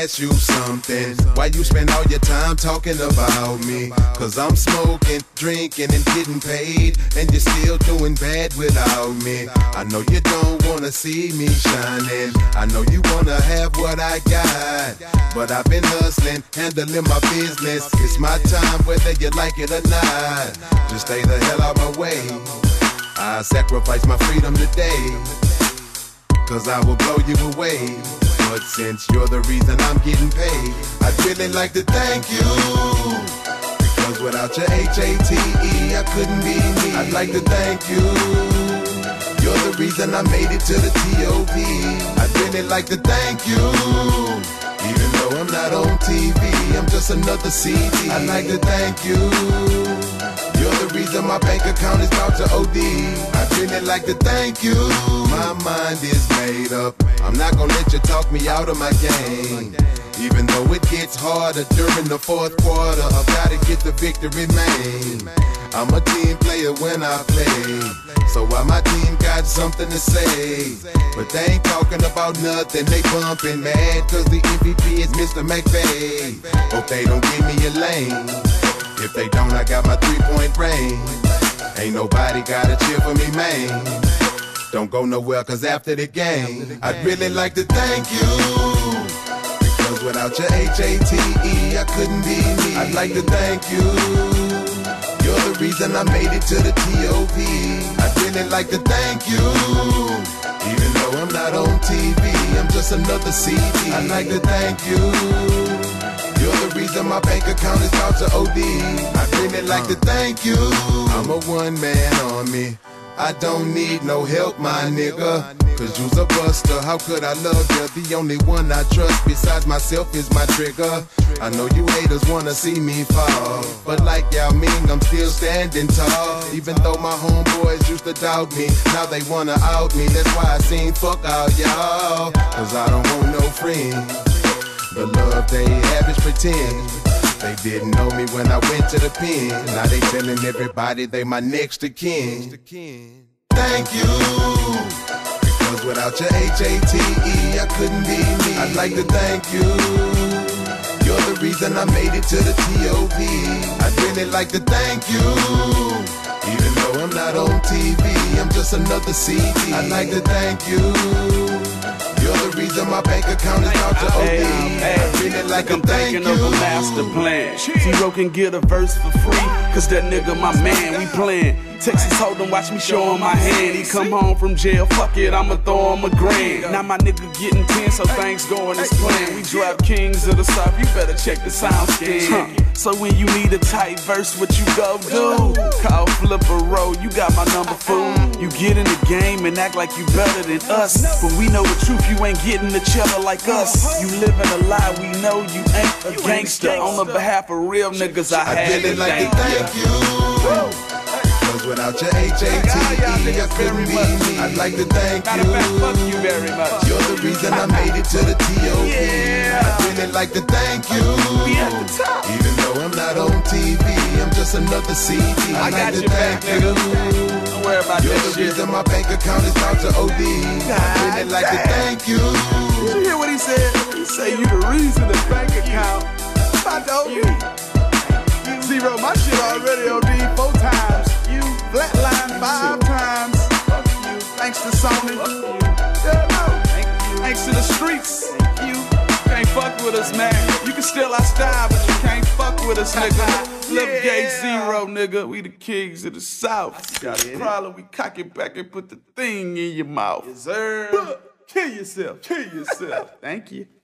ask you something. Why you spend all your time talking about me? Cause I'm smoking, drinking, and getting paid, and you're still doing bad without me. I know you don't wanna see me shining, I know you wanna have what I got, but I've been hustling, handling my business. It's my time whether you like it or not. Just stay the hell out my way. I sacrifice my freedom today, cause I will blow you away. But since you're the reason I'm getting paid, I'd really like to thank you, because without your H-A-T-E, I couldn't be me. I'd like to thank you, you're the reason I made it to the T.O.P. I'd really like to thank you, even though I'm not on TV, I'm just another CD. I'd like to thank you, you're the reason my bank account is about to OD. I'd really like to thank you. My mind is made up, I'm not gonna let you talk me out of my game. Even though it gets harder during the fourth quarter, I've gotta get the victory, man. I'm a team player when I play, so why my team got something to say, but they ain't talking about nothing, they bumping mad cause the MVP is Mr. McVay. Hope they don't give me a lane. If they don't, I got my 3-point range. Ain't nobody gotta cheer for me, man. Don't go nowhere cause after the game, I'd really like to thank you, because without your H-A-T-E, I couldn't be me. I'd like to thank you, you're the reason I made it to the T.O.P. I'd really like to thank you, even though I'm not on TV, I'm just another CD. I'd like to thank you, you're the reason my bank account is about to OD. I'd really like to thank you. I'm a one-man army, I don't need no help, my nigga, cause you's a buster. How could I love you? The only one I trust besides myself is my trigger. I know you haters wanna see me fall, but like Yao Ming, I'm still standing tall. Even though my homeboys used to doubt me, now they wanna out me. That's why I sing fuck all y'all, cause I don't want no friends. The love they have is pretend. They didn't know me when I went to the pen, now they telling everybody they my next of kin. Thank you, because without your H-A-T-E, I couldn't be me. I'd like to thank you, you're the reason I made it to the T.O.P. I'd really like to thank you, even though I'm not on TV, I'm just another CD. I'd like to thank you, you're the reason my bank account is out to OD. I really like to thank you. Of a master plan. Zero can get a verse for free, cause that nigga my man, we playin'. Texas Hold'em, watch me show him my hand. He come home from jail, fuck it, I'ma throw him a grand. Now my nigga getting 10, so things going as planned. We drop kings of the south, you better check the sound scan. So when you need a tight verse, what you go do? Call Flipper Row, you got my number, fool. You get in the game and act like you better than us, but we know the truth, you ain't getting the cheddar like us. You living a lie, we know you ain't a gangster. On the behalf of real niggas, I had really like to thank you, cause without your H-A-T-E, I couldn't be me. I'd like to thank you, fuck you very much. You're the reason I made it to the T.O.P. I'd really like to thank you, even though I'm not on TV, I'm just another CD. I got your back, nigga. Don't worry about You're that the reason my bank account is about to OD. I'd really like to thank you. Did you hear what he said? He said you the reason the bank account about to OD. Zero, my shit already OD 4 times. You flatline 5 times. Thanks to Sony. Thanks to the streets. You can't fuck with us, man. You can steal our style, but you can't fuck with us, nigga. Flip Gate Zero, nigga. We the kings of the South. Got a problem, we cock it back and put the thing in your mouth. Yes, sir. Kill yourself. Kill yourself. Thank you.